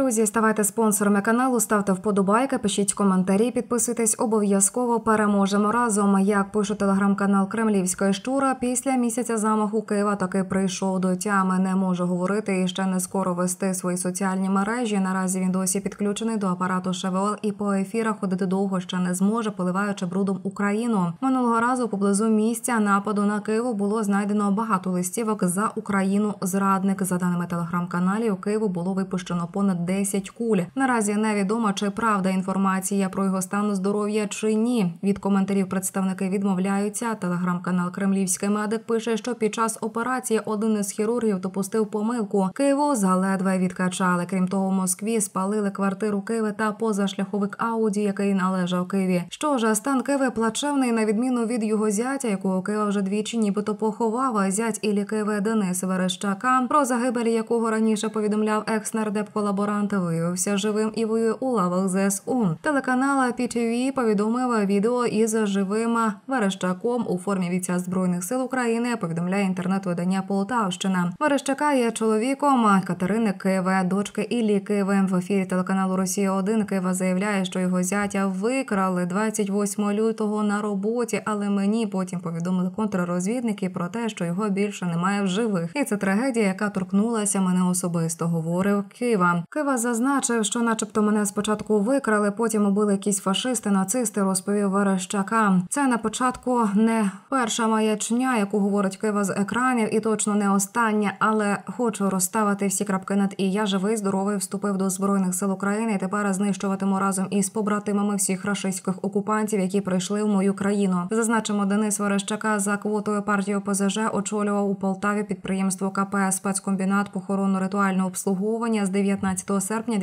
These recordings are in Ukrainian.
Друзі, ставайте спонсорами каналу, ставте вподобайки, пишіть коментарі, підписуйтесь, обов'язково переможемо разом. Як пише телеграм-канал «Кремлівська щура», після місяця замаху Києва таки прийшов до тями. Не може говорити і ще не скоро вести свої соціальні мережі. Наразі він досі підключений до апарату ШВО і по ефірах ходити довго ще не зможе, поливаючи брудом Україну. Минулого разу поблизу місця нападу на Київ було знайдено багато листівок за Україну зрадник. За даними телеграм-каналів, у Києву було випущено понад 10 куль. Наразі невідомо, чи правда інформація про його стан здоров'я чи ні. Від коментарів представники відмовляються. Телеграм-канал «Кремлівський медик» пише, що під час операції один із хірургів допустив помилку. Києву заледве відкачали. Крім того, в Москві спалили квартиру Києва та позашляховик Ауді, який належав Києві. Що ж, стан Києва плачевний, на відміну від його зятя, якого Києва вже двічі нібито поховав, а зять Іллі Києва Денис Верещака, про загибель якого раніше повідомляв екс-нардеп-колаборант, виявився живим і воює у лавах ЗСУ. Телеканал ПТВ повідомив відео із живим Верещаком у формі бійця Збройних сил України, повідомляє інтернет-видання «Полтавщина». Верещака є чоловіком Катерини Києва, дочки Іллі Києва. В ефірі телеканалу «Росія-1» Києва заявляє, що його зятя викрали 28 лютого на роботі, але мені потім повідомили контррозвідники про те, що його більше немає в живих. І це трагедія, яка торкнулася мене особисто, говорив Кива. Кива зазначив, що начебто мене спочатку викрали, потім убили якісь фашисти, нацисти, розповів Верещака. Це на початку не перша маячня, яку говорить Кива з екранів, і точно не остання, але хочу розставити всі крапки над «і». Я живий, здоровий, вступив до Збройних сил України і тепер знищуватиму разом із побратимами всіх рашистських окупантів, які прийшли в мою країну. Зазначимо, Денис Верещака за квотою партії ОПЗЖ очолював у Полтаві підприємство КП «Спецкомбінат похоронно-ритуального обслуговування» з 19 серпня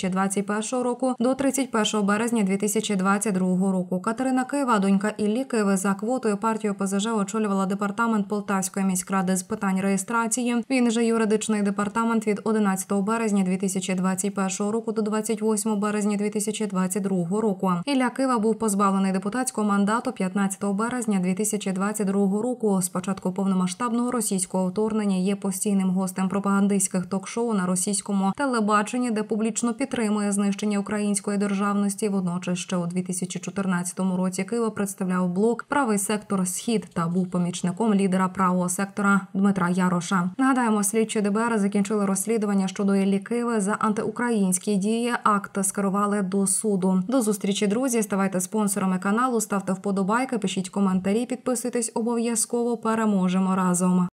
2021 року до 31 березня 2022 року. Катерина Києва, донька Іллі Києва, за квотою партії ОПЗЖ очолювала департамент Полтавської міськради з питань реєстрації. Він же юридичний департамент від 11 березня 2021 року до 28 березня 2022 року. Ілля Києва був позбавлений депутатського мандату 15 березня 2022 року. З початку повномасштабного російського вторгнення є постійним гостем пропагандистських ток-шоу на російському телебаченні, де публічно підтримує знищення української державності. Водночас ще у 2014 році Києва представляв блок «Правий сектор Схід» та був помічником лідера правого сектора Дмитра Яроша. Нагадаємо, слідчі ДБР закінчили розслідування щодо Іллі Києва за антиукраїнські дії. Акт скерували до суду. До зустрічі, друзі. Ставайте спонсорами каналу, ставте вподобайки, пишіть коментарі, підписуйтесь, обов'язково переможемо разом.